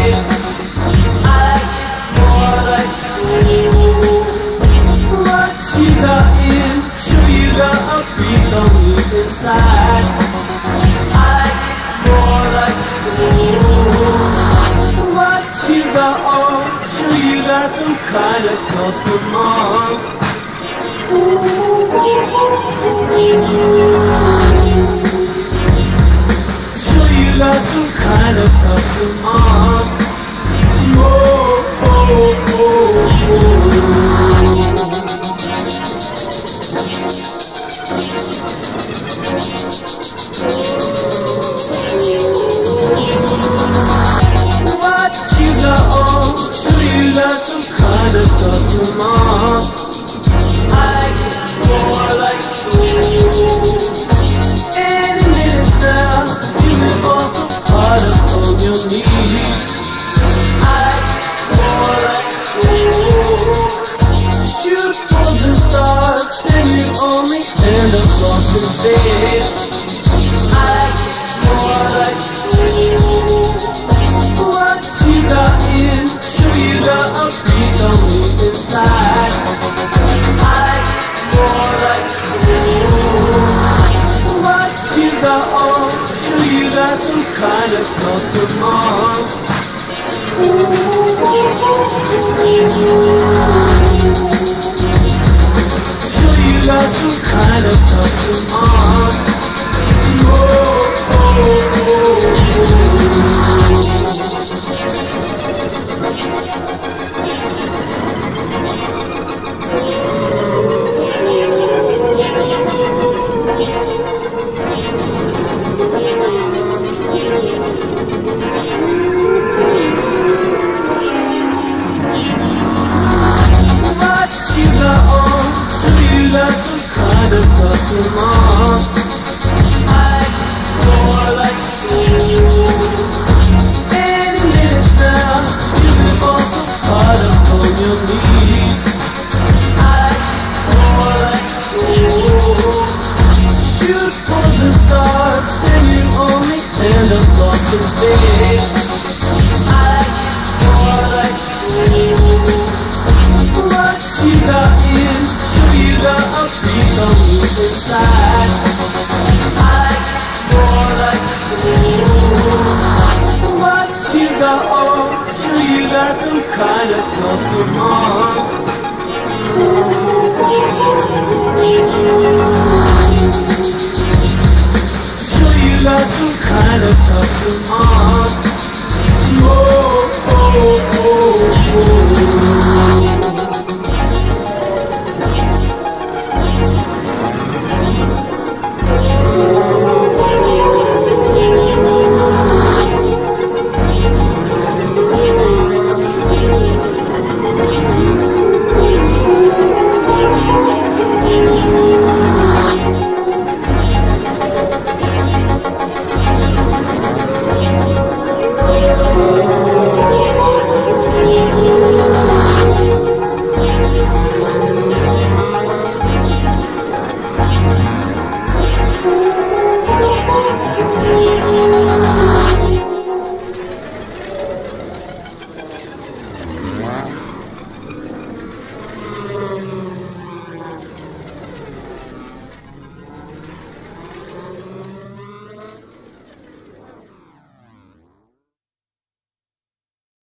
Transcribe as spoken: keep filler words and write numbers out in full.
space. I like it more like soul. What you got in, sure you got a piece of me inside. I like it more like soul. What you got on, sure you got some kind of custom on. Sure you got some kind of custom on. Oh, oh, oh, oh. What you got on, sure you got some kind of custom on. I like it more like soul. Any minute now, you will also part up on your knees. I like it more like soul. Shoot for the stars, then you only end up lost in space. I like it more like soul. What you got in, sure you got a piece of me inside. I like it more like soul. What you got on, sure you got some kind of custom on. Sure you got some kind of custom on. Oh, oh, oh, oh. Custom on. I like it more like soul. Any minute now, you can also part up on your knees. I like it more like soul. Shoot for the stars, then you only end up lost in space. I like it more like soul. What you got in, sure you got a piece of me inside. I like it more like soul. What you got on, sure you got some kind of custom on. Sure you got some kind of custom on. Oh, oh, oh, oh.